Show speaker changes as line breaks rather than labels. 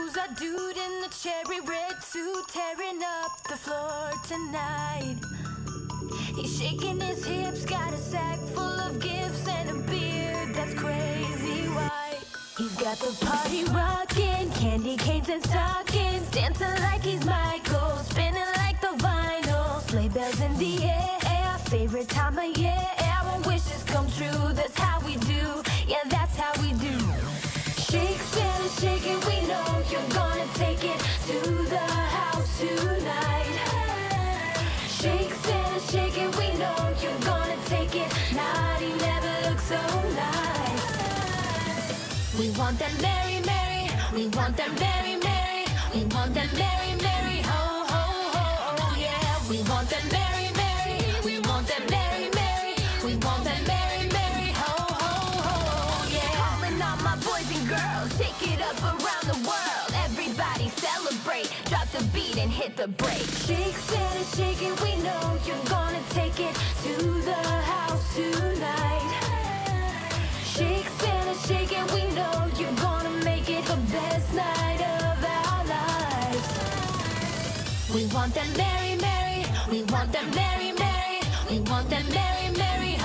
Who's that dude in the cherry red suit tearing up the floor tonight? He's shaking his hips, got a sack full of gifts and a beard that's crazy white. He's got the party rocking, candy canes and stockings, dancing like he's Michael, spinning like the vinyl. Sleigh bells in the air, favorite time of year. Our wishes come true, that's how we do. Yeah, that's how we do. Shake, Santa, shake it, we know you're gonna take it to the house tonight. Shake, Santa, shake it, we know you're gonna take it. Naughty never looks so nice. We want that merry, merry, we want that merry, merry, we want that merry, merry, ho, ho, ho, oh yeah. We want that merry, merry, we want that merry, merry, we want that merry, merry, ho, ho, ho, oh yeah. Calling all my boys and girls, shake it up around the world. Everybody celebrate, drop the beat and hit the brake. Shake, Santa, shake it, we know you're gonna take it to the house tonight. Shake, Santa, shake it, we know you're gonna make it the best night of our lives. We want that merry, merry, we want that merry, merry, we want that merry, merry,